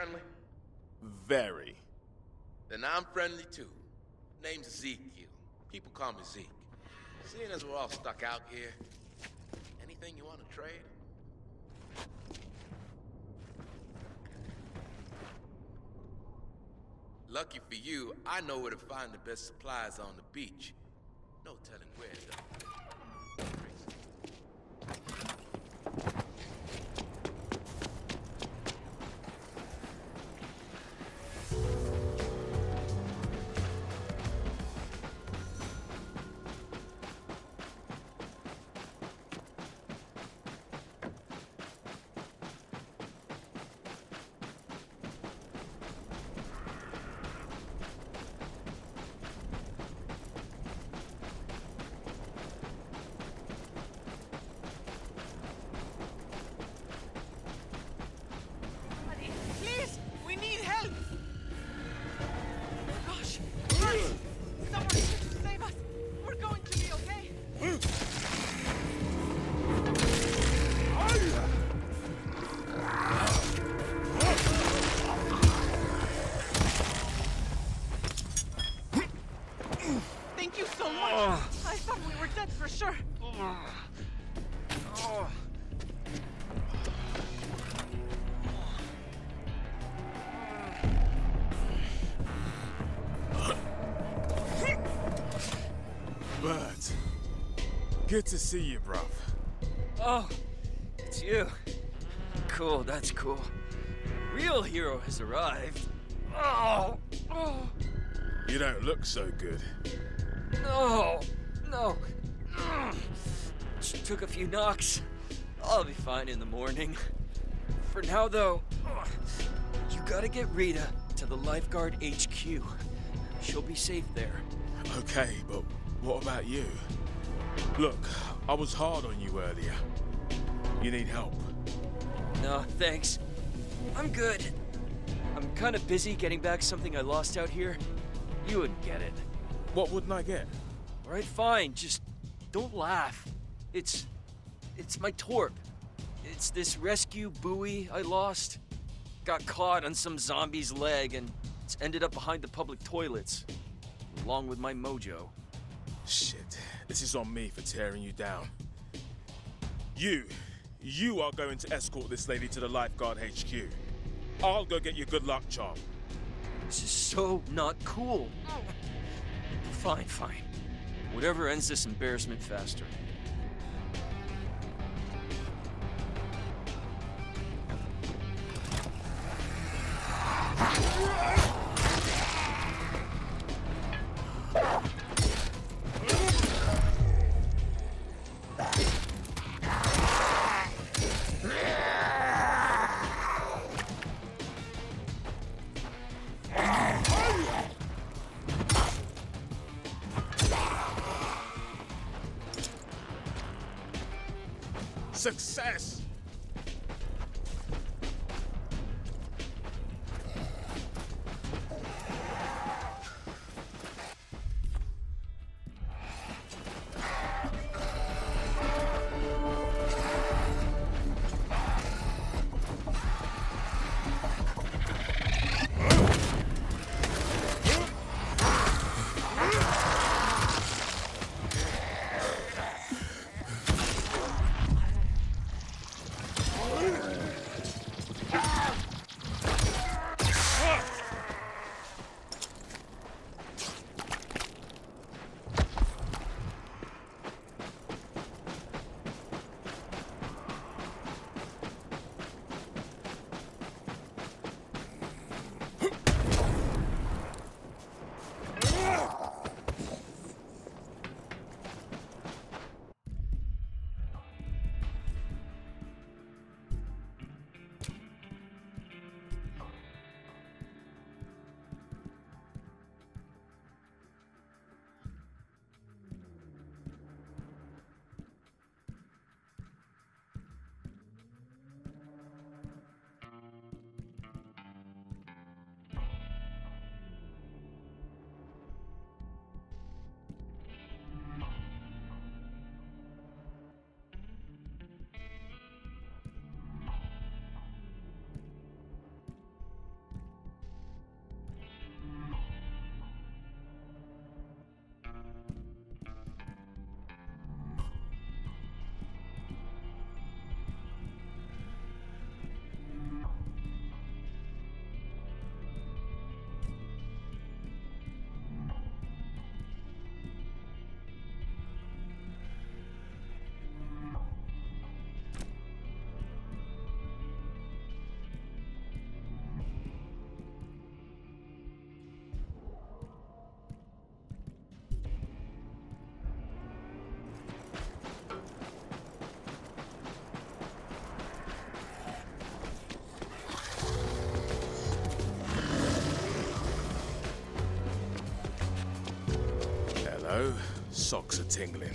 friendly? Very. Then I'm friendly too. Name's Ezekiel. People call me Zeke. Seeing as we're all stuck out here, anything you want to trade? Lucky for you, I know where to find the best supplies on the beach. No telling where, though. Bert, good to see you, bruv. Oh, it's you. Cool, that's cool. Real hero has arrived. Oh, oh. You don't look so good. No. Just took a few knocks. I'll be fine in the morning. For now, though, you gotta get Rita to the Lifeguard HQ. She'll be safe there. Okay, but what about you? Look, I was hard on you earlier. You need help? No, thanks. I'm good. I'm kind of busy getting back something I lost out here. You wouldn't get it. What wouldn't I get? All right, fine. Just don't laugh. It's my torp. It's this rescue buoy I lost. Got caught on some zombie's leg and it's ended up behind the public toilets, along with my mojo. Shit, this is on me for tearing you down. You are going to escort this lady to the Lifeguard HQ. I'll go get your good luck charm. This is so not cool. Fine. Whatever ends this embarrassment faster. Success! go. Socks are tingling.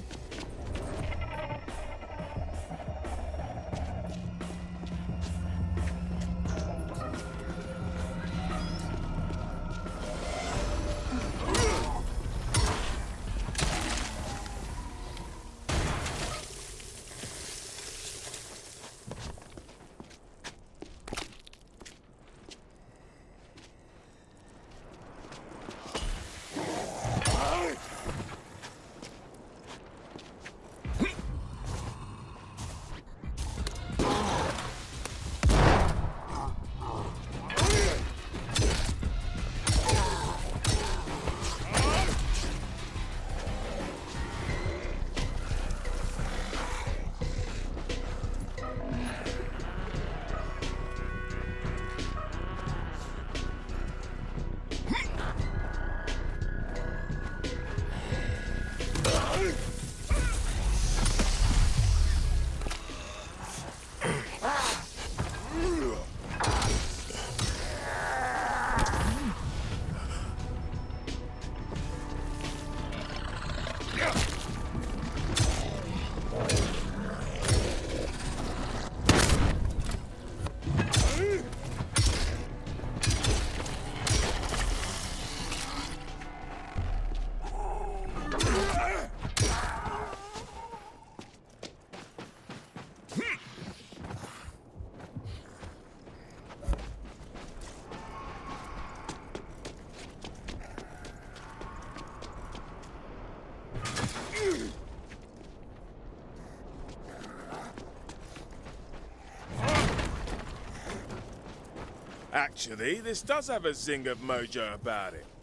Actually, this does have a zing of mojo about it.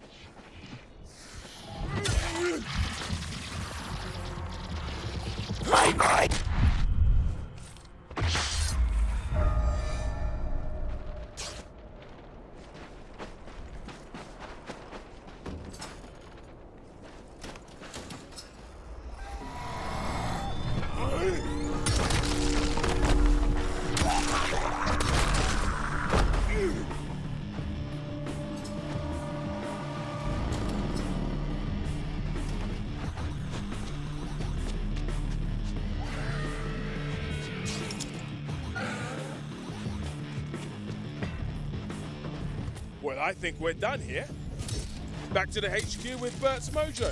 Well, I think we're done here. Back to the HQ with Bert's mojo.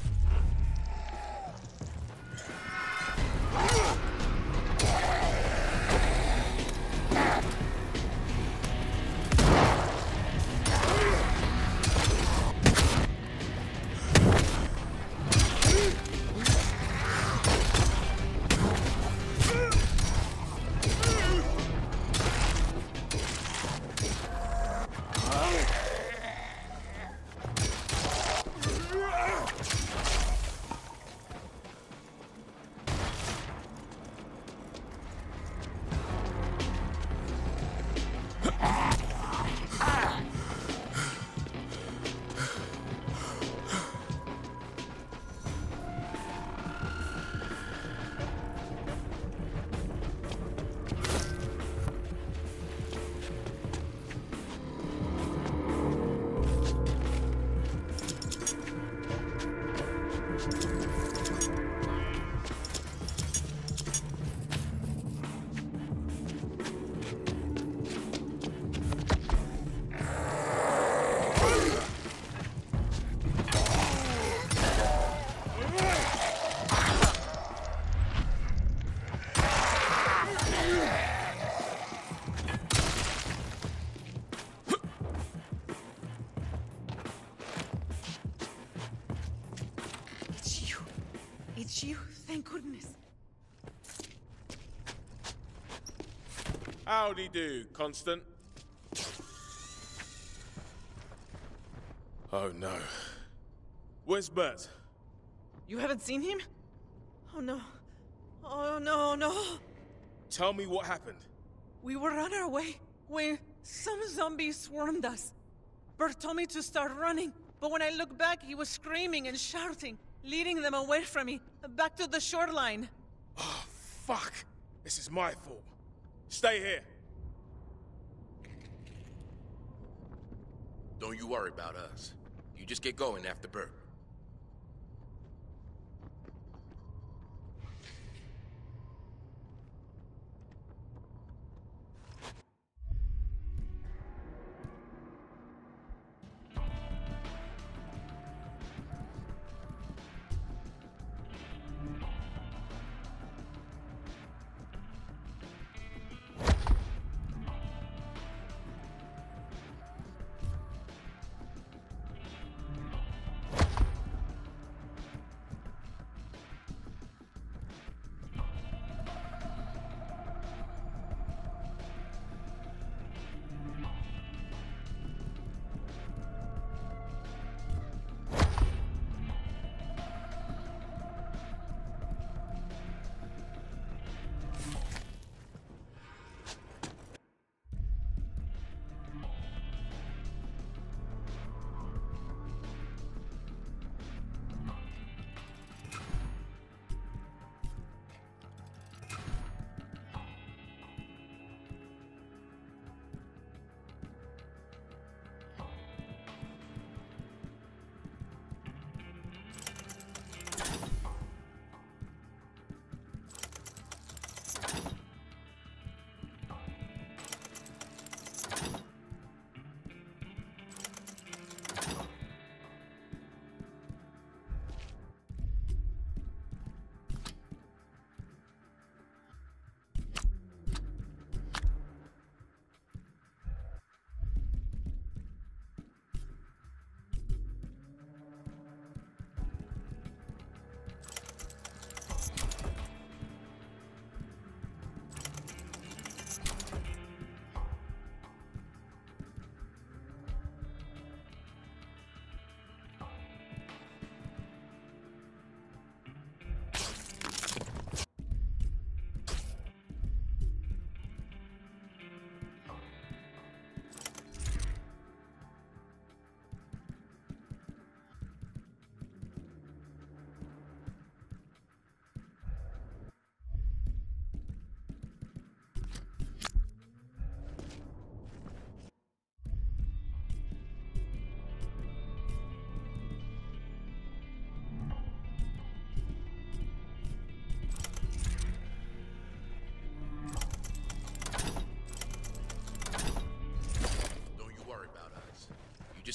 It's you, thank goodness. Howdy do, Constant. Oh no. Where's Bert? You haven't seen him? Oh no. Oh no, no. Tell me what happened. We were on our way when some zombies swarmed us. Bert told me to start running, but when I looked back, he was screaming and shouting, leading them away from me, back to the shoreline. Oh, fuck. This is my fault. Stay here. Don't you worry about us. You just get going after Bert.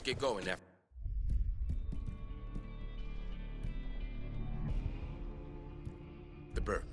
Just get going now. The bird.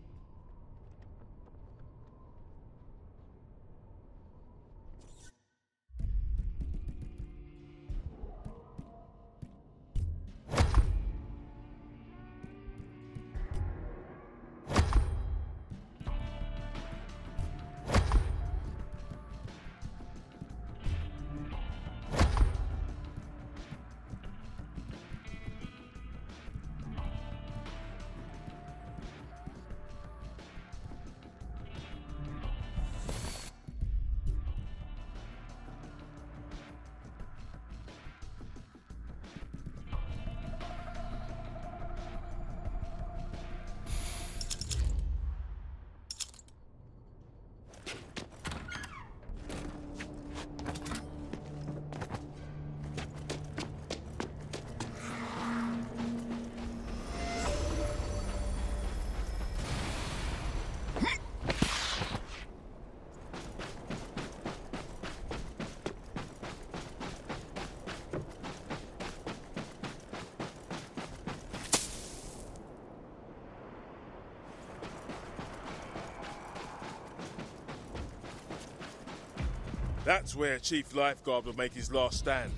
That's where Chief Lifeguard will make his last stand.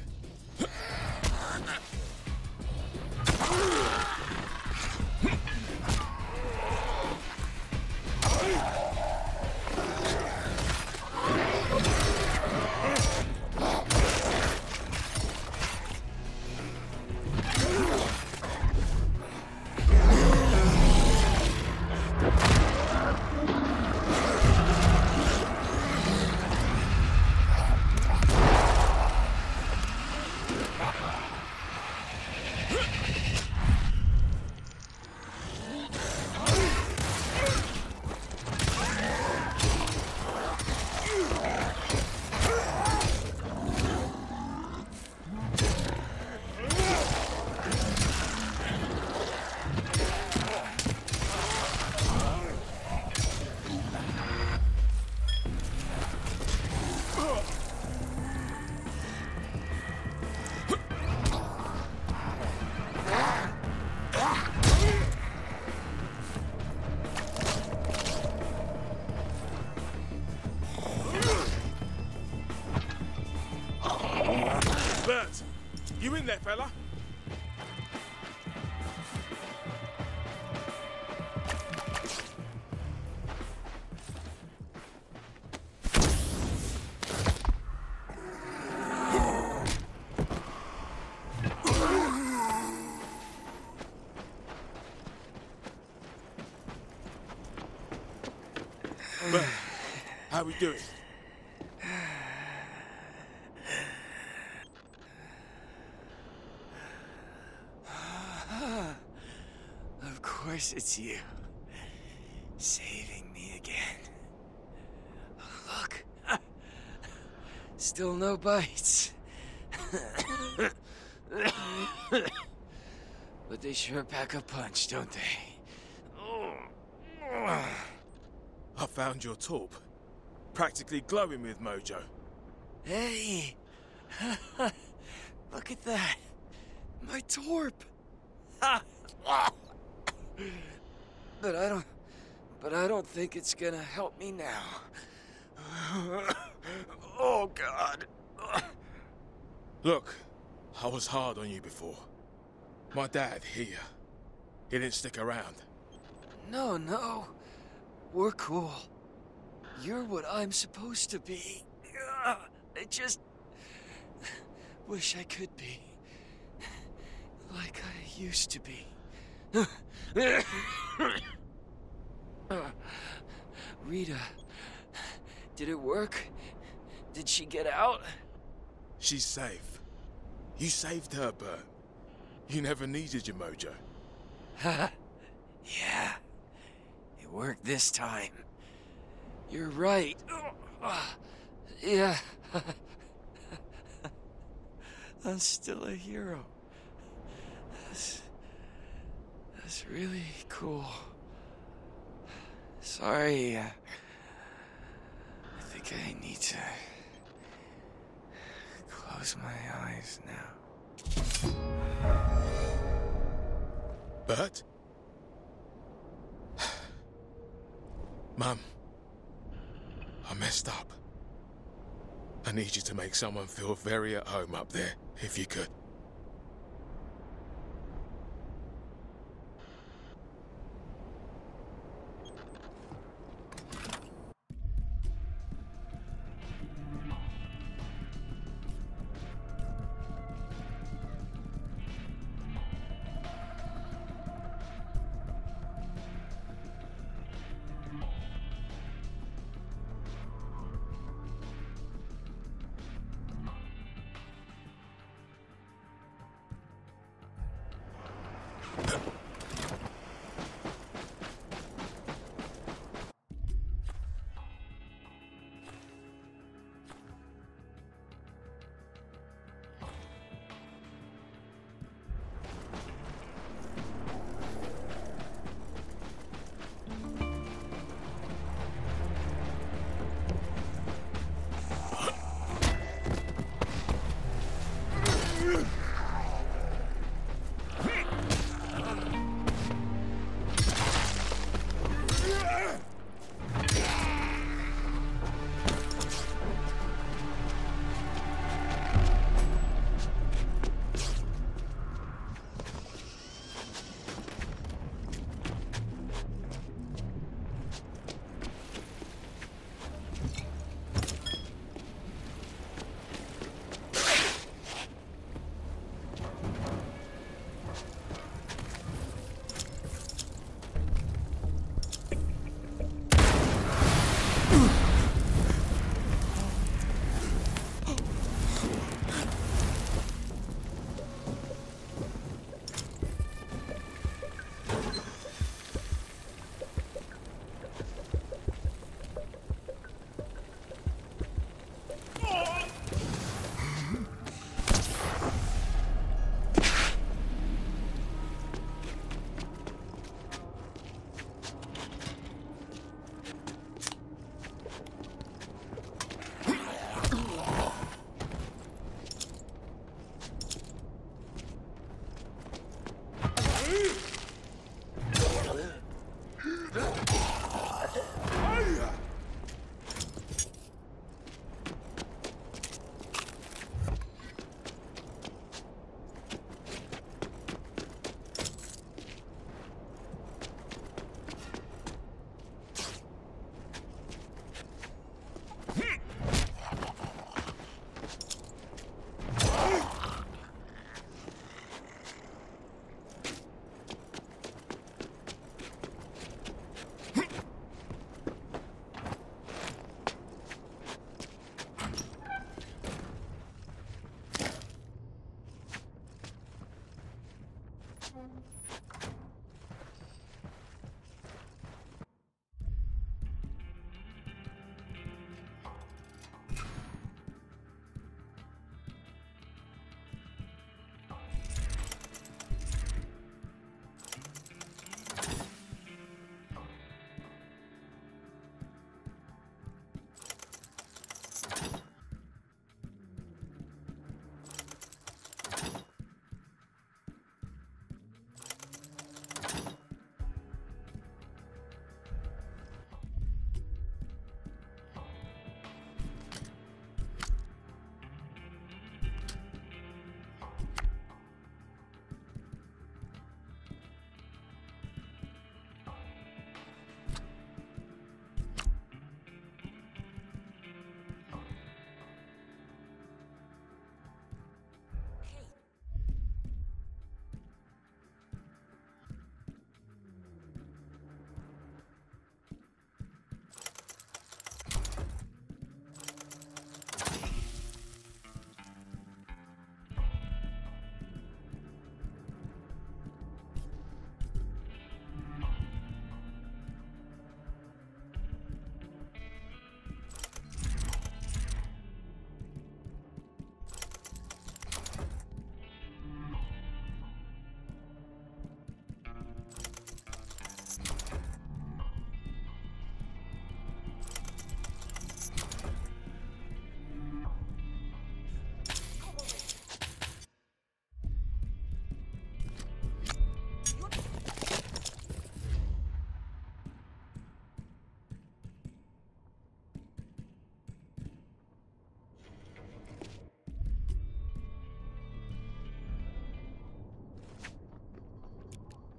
Bert, you in there, fella? Bert, how we doing? Of course it's you. Saving me again. Look. Still no bites. But they sure pack a punch, don't they? I found your torp. Practically glowing with mojo. Hey! Look at that! My torp! But I don't think it's gonna help me now. Oh, God. Look, I was hard on you before. My dad, he didn't stick around. No. We're cool. You're what I'm supposed to be. I just wish I could be. Like I used to be. Rita, did it work? Did she get out? She's safe. You saved her, Bert. You never needed your mojo. Yeah. It worked this time. You're right. Yeah. I'm still a hero. That's really cool. Sorry, I think I need to close my eyes now. Bert? Mum, I messed up. I need you to make someone feel very at home up there, if you could.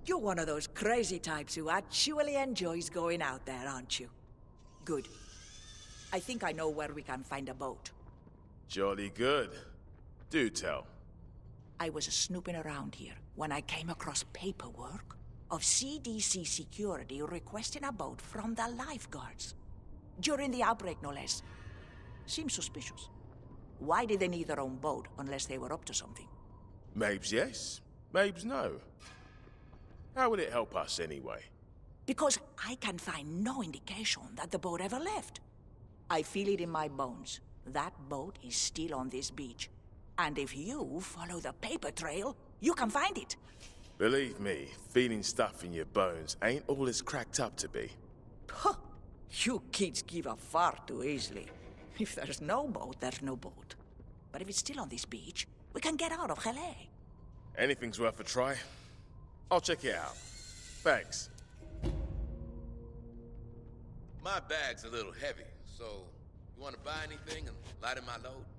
You're one of those crazy types who actually enjoys going out there, aren't you? Good. I think I know where we can find a boat. Jolly good. Do tell. I was snooping around here when I came across paperwork of CDC security requesting a boat from the lifeguards. During the outbreak, no less. Seems suspicious. Why did they need their own boat unless they were up to something? Mabes yes, Mabes no. How will it help us anyway? Because I can find no indication that the boat ever left. I feel it in my bones. That boat is still on this beach. And if you follow the paper trail, you can find it. Believe me, feeling stuff in your bones ain't all it's cracked up to be. Huh. You kids give up far too easily. If there's no boat, there's no boat. But if it's still on this beach, we can get out of Calais. Anything's worth a try. I'll check it out. Thanks. My bag's a little heavy, so you want to buy anything and lighten my load?